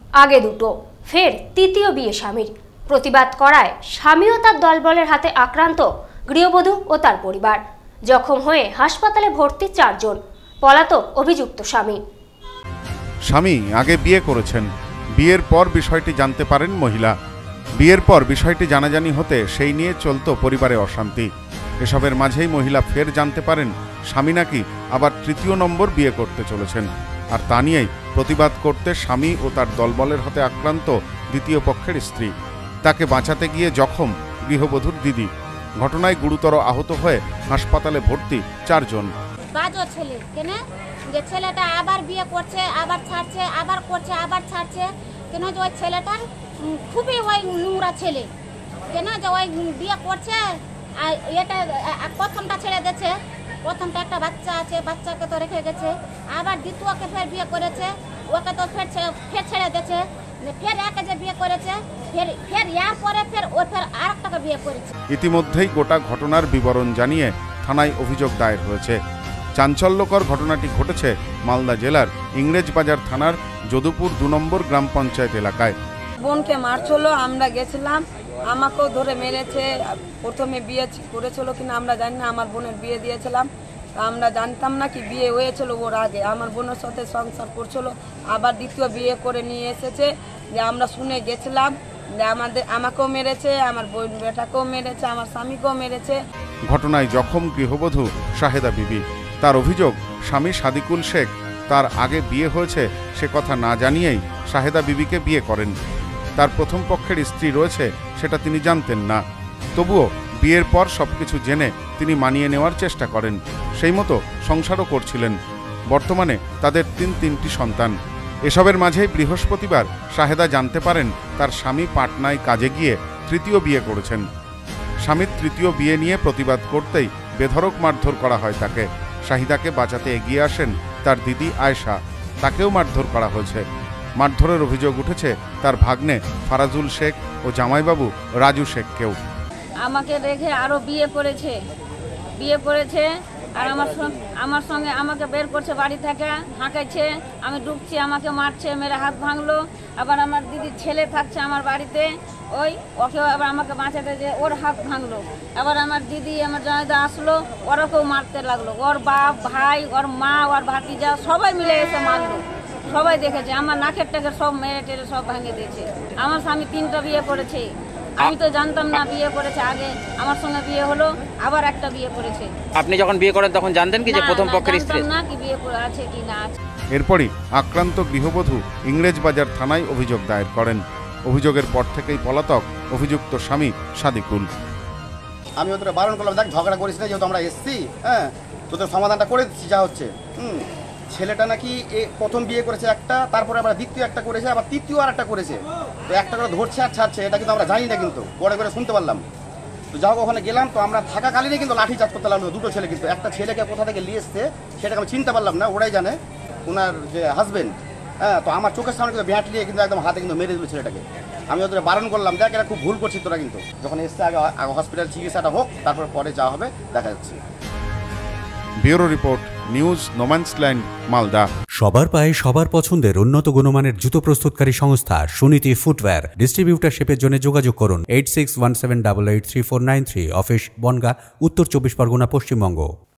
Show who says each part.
Speaker 1: আগে দুটো, ফের তৃতীয় বিয়ে স্বামীর। প্রতিবাদ করায় স্বামী ও তার দলবলের হাতে আক্রান্ত গৃহবধূ ও তার পরিবার। জখম হয়ে হাসপাতালে ভর্তি 4 জন। পলাতক অভিযুক্ত স্বামী।
Speaker 2: স্বামী আগে বিয়ে করেছেন, বিয়ের পর বিষয়টি জানতে পারেন মহিলা। বিয়ের পর বিষয়টি জানাজানি হতে সেই নিয়ে চলত পরিবারে অশান্তি। এসবের মাঝেই মহিলা ফের জানতে পারেন স্বামী নাকি আবার তৃতীয় নম্বর বিয়ে করতে চলেছেন। আর তা নিয়েই প্রতিবাদ করতে স্বামী ও তার দলবলের হাতে আক্রান্ত দ্বিতীয় পক্ষের স্ত্রী। তাকে বাঁচাতে গিয়ে জখম গৃহবধূর দিদি। ঘটনায় গুরুতর আহত হয়ে হাসপাতালে ভর্তি 4 জন।
Speaker 3: বাজো ছেলে কেন যে ছেলেটা আবার বিয়ে করছে, আবার ছাড়ছে, আবার করছে, আবার ছাড়ছে কেন? যে ওই ছেলেটা খুবই ওই নোংরা ছেলে কেন? যে ওই বিয়ে করছে আর এটা প্রথমটা ছেড়ে দিচ্ছে, প্রথমটা একটা বাচ্চা আছে, বাচ্চাকে তো রেখে গেছে, আবার দ্বিতীয়কে ফের বিয়ে করেছে, ওকে তো ফের ছেড়ে দিচ্ছে, ফের একে যে বিয়ে করেছে ফের ইয়ার পরে ফের ও ফের আরেকটাকে বিয়ে করেছে।
Speaker 2: ইতিমধ্যেই গোটা ঘটনার বিবরণ জানিয়ে থানায় অভিযোগ দায়ের হয়েছে। চাঞ্চল্যকর ঘটনাটি ঘটেছে মালদা জেলার ইংরেজবাজার থানার যদুপুর 2 নম্বর গ্রাম পঞ্চায়েত এলাকায়।
Speaker 4: বোনকে মারছিল, আমরা গেছিলাম, আমাকেও ধরে মেরেছে। প্রথমে বিয়ে করেছিল কিনা আমরা জানি না, আমার বোনের বিয়ে দিয়েছিলাম, আমরা জানতাম না কি বিয়ে হয়েছিল ওর আগে। আমার বোনের সাথে সংসার করছিল, আবার দ্বিতীয় বিয়ে করে নিয়ে এসেছে। যে আমরা শুনে গেছিলাম যে আমাকেও মেরেছে, আমার বোন বেটাকেও মেরেছে, আমার স্বামীকেও মেরেছে।
Speaker 2: ঘটনায় জখম গৃহবধূ শাহেদা বিবি। তার অভিযোগ স্বামী সাদিকুল শেখ তার আগে বিয়ে হয়েছে সে কথা না জানিয়েই শাহেদা বিবিকে বিয়ে করেন। তার প্রথম পক্ষের স্ত্রী রয়েছে সেটা তিনি জানতেন না। তবুও বিয়ের পর সবকিছু জেনে তিনি মানিয়ে নেওয়ার চেষ্টা করেন, সেই মতো সংসারও করছিলেন। বর্তমানে তাদের 3টি সন্তান। এসবের মাঝেই বৃহস্পতিবার শাহেদা জানতে পারেন তার স্বামী পাটনায় কাজে গিয়ে তৃতীয় বিয়ে করেছেন। স্বামীর তৃতীয় বিয়ে নিয়ে প্রতিবাদ করতেই বেধড়ক মারধর করা হয় তাকে। শাহিদাকে বাঁচাতে এগিয়ে আসেন তার দিদি আয়েশা, তাকেও মারধর করা হয়েছে। মারধরের অভিযোগ উঠেছে তার ভাগ্নে ফারাজুল শেখ ও জামাইবাবু রাজু শেখকেও।
Speaker 4: আমাকে রেখে আরো বিয়ে করেছে আর আমার সঙ্গে আমাকে বের করছে বাড়ি থেকে, হাঁকাইছে, আমি ডুবছি, আমাকে মারছে, মেরে হাত ভাঙলো। আবার আমার দিদির ছেলে থাকছে আমার বাড়িতে, ওকেও আবার আমাকে বাঁচাতে যে ওর হাত ভাঙলো। আবার আমার দিদি আমার জামাইদা আসলো, ওরাকেও মারতে লাগলো। ওর বাপ, ভাই, ওর মা, ওর ভাতিজা সবাই মিলে এসে মারলো। সবাই দেখেছে, আমার নাকের টাকের সব মেরে টেরে সব ভাঙে দিয়েছে। আমার স্বামী 3টা বিয়ে করেছে, আমি তো জানতাম না বিয়ে করেছে। আগে আমার সঙ্গে বিয়ে হলো, আবার একটা বিয়ে করেছে।
Speaker 5: আপনি যখন বিয়ে করেন তখন জানতেন কি যে প্রথম পক্ষের স্ত্রী?
Speaker 4: না কি বিয়ে করে আছে কি না আছে।
Speaker 2: এরপরই আক্রান্ত গৃহবধূ ইংরেজবাজার থানায় অভিযোগ দায়ের করেন। অভিযোগের পর থেকেই পলাতক অভিযুক্ত স্বামী সাদিকুল।
Speaker 6: আমি ওদের বারণ করলাম, দেখ ঝগড়া করিস না, যেহেতু আমরা এসছি, হ্যাঁ তোদের সমাধানটা করে দিচ্ছি যা হচ্ছে। ছেলেটা নাকি প্রথম বিয়ে করেছে একটা, তারপরে আবার দ্বিতীয় একটা করেছে, আবার তৃতীয় আর একটা করেছে। তো একটা করে ধরছে আর ছাড়ছে, এটা কিন্তু আমরা জানি না, কিন্তু পরে করে শুনতে পারলাম। তো যাও ওখানে গেলাম, তো আমরা থাকাকালীনই কিন্তু লাঠি চার্জ করতে লাগলো 2টো ছেলে। কিন্তু একটা ছেলেকে কোথা থেকে নিয়ে এসছে সেটাকে আমি চিনতে পারলাম না, ওরাই জানে, ওনার যে হাজবেন্ড। হ্যাঁ, তো আমার চোখের সামনে কিন্তু ব্যাট নিয়ে কিন্তু একদম হাতে কিন্তু মেরে দিল ছেলেটাকে। আমি ওদের বারণ করলাম, দেখ এটা খুব ভুল করছিস তোরা, কিন্তু যখন এসছে আগে হসপিটাল চিকিৎসাটা হোক, তারপর পরে যাওয়া হবে, দেখা যাচ্ছে।
Speaker 2: Bureau report, news no man's land, Malda.
Speaker 7: সবার পায়ে সবার পছন্দের উন্নত গুণমানের জুতো প্রস্তুতকারী সংস্থা সুনীতি ফুটওয়্যার। ডিস্ট্রিবিউটারশিপের জন্য যোগাযোগ করুন 8617883493, অফিস বনগাঁ, উত্তর 24 পরগনা, পশ্চিমবঙ্গ।